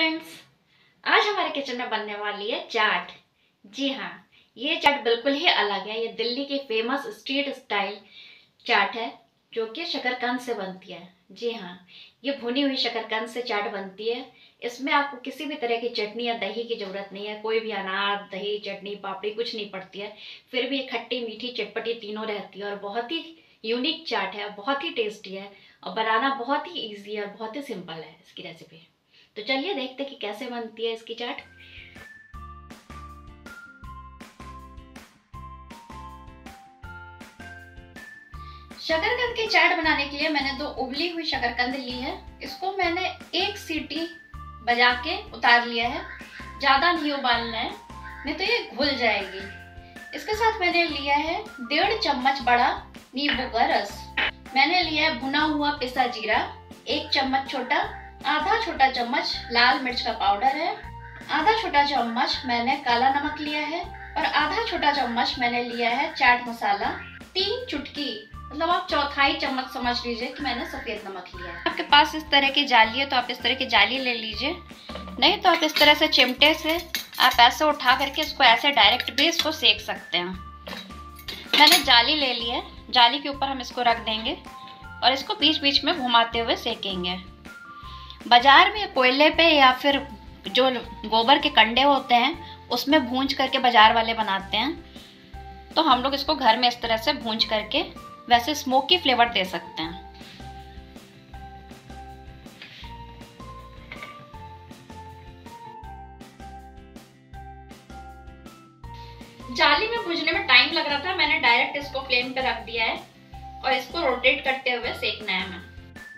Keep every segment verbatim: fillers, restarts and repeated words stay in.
Friends, आज हमारे kitchen में बनने वाली है चाट। जी हाँ, ये चाट बिल्कुल ही अलग है। ये दिल्ली की फेमस स्ट्रीट स्टाइल चाट है जो कि शकरकंद से बनती है। जी हाँ, ये भुनी हुई शकरकंद से चाट बनती है। इसमें आपको किसी भी तरह की चटनी या दही की जरूरत नहीं है। कोई भी अनार, दही, चटनी, पापड़ी कुछ नहीं पड़ती है। फिर भी ये खट्टी, मीठी, चटपटी तीनों रहती है और बहुत ही यूनिक चाट है, बहुत ही टेस्टी है और बनाना बहुत ही ईजी है और बहुत ही सिंपल है इसकी रेसिपी। तो चलिए देखते हैं कि कैसे बनती है इसकी चाट। शकरकंद की चाट बनाने के लिए मैंने दो उबली हुई शकरकंद ली है। इसको मैंने एक सीटी बजा के उतार लिया है। ज्यादा नहीं उबालना है, नहीं तो ये घुल जाएगी। इसके साथ मैंने लिया है डेढ़ चम्मच बड़ा नींबू का रस। मैंने लिया है भुना हुआ पिसा जीरा, एक चम्मच छोटा। आधा छोटा चम्मच लाल मिर्च का पाउडर है। आधा छोटा चम्मच मैंने काला नमक लिया है और आधा छोटा चम्मच मैंने लिया है चाट मसाला। तीन चुटकी, मतलब आप चौथाई चम्मच समझ लीजिए कि मैंने सफेद नमक लिया है। आपके पास इस तरह की जाली है तो आप इस तरह की जाली ले लीजिए, नहीं तो आप इस तरह से चिमटे से आप ऐसे उठा करके इसको ऐसे डायरेक्ट भी इसको सेक सकते हैं। मैंने जाली ले ली है, जाली के ऊपर हम इसको रख देंगे और इसको बीच बीच में घुमाते हुए सेकेंगे। बाजार में कोयले पे या फिर जो गोबर के कंडे होते हैं उसमें भूंज करके बाजार वाले बनाते हैं, तो हम लोग इसको घर में इस तरह से भूंज करके वैसे स्मोकी फ्लेवर दे सकते हैं। जाली में भूनने में टाइम लग रहा था, मैंने डायरेक्ट इसको फ्लेम पे रख दिया है और इसको रोटेट करते हुए सेकना है हमें।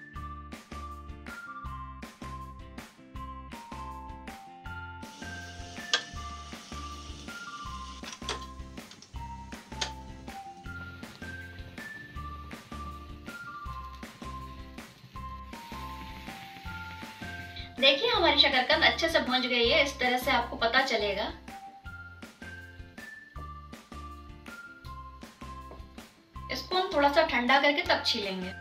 देखिए हमारी शकरकंद अच्छे से भुंज गई है, इस तरह से आपको पता चलेगा। इसको हम थोड़ा सा ठंडा करके तब छीलेंगे।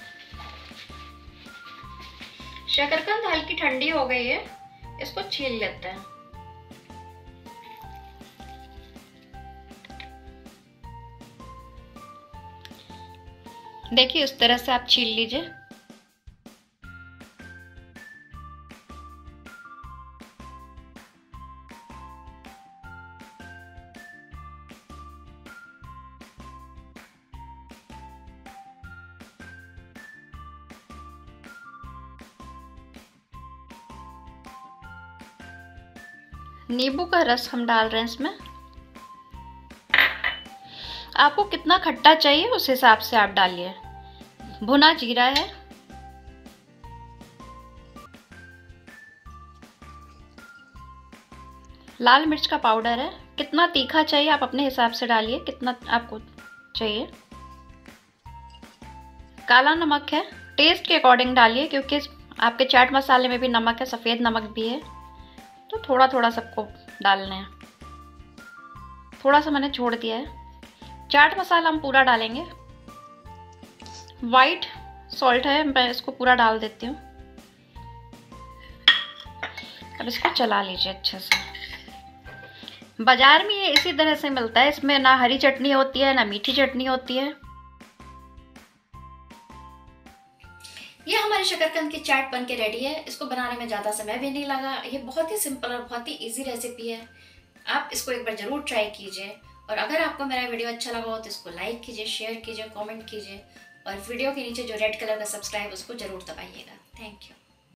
शकरकंद हल्की ठंडी हो गई है, इसको छील लेते हैं। देखिए इस तरह से आप छील लीजिए। नींबू का रस हम डाल रहे हैं इसमें। आपको कितना खट्टा चाहिए उस हिसाब से आप डालिए। भुना जीरा है, लाल मिर्च का पाउडर है। कितना तीखा चाहिए आप अपने हिसाब से डालिए, कितना आपको चाहिए। काला नमक है, टेस्ट के अकॉर्डिंग डालिए क्योंकि आपके चाट मसाले में भी नमक है, सफ़ेद नमक भी है, तो थोड़ा थोड़ा सबको डालना है। थोड़ा सा मैंने छोड़ दिया है। चाट मसाला हम पूरा डालेंगे। वाइट सॉल्ट है, मैं इसको पूरा डाल देती हूँ। अब इसको चला लीजिए अच्छे से। बाजार में ये इसी तरह से मिलता है, इसमें ना हरी चटनी होती है ना मीठी चटनी होती है। ये हमारी शकरकंद की चाट बनके रेडी है। इसको बनाने में ज़्यादा समय भी नहीं लगा। ये बहुत ही सिंपल और बहुत ही इजी रेसिपी है। आप इसको एक बार ज़रूर ट्राई कीजिए और अगर आपको मेरा वीडियो अच्छा लगा हो तो इसको लाइक कीजिए, शेयर कीजिए, कमेंट कीजिए और वीडियो के नीचे जो रेड कलर का सब्सक्राइब उसको ज़रूर दबाइएगा। Thank you.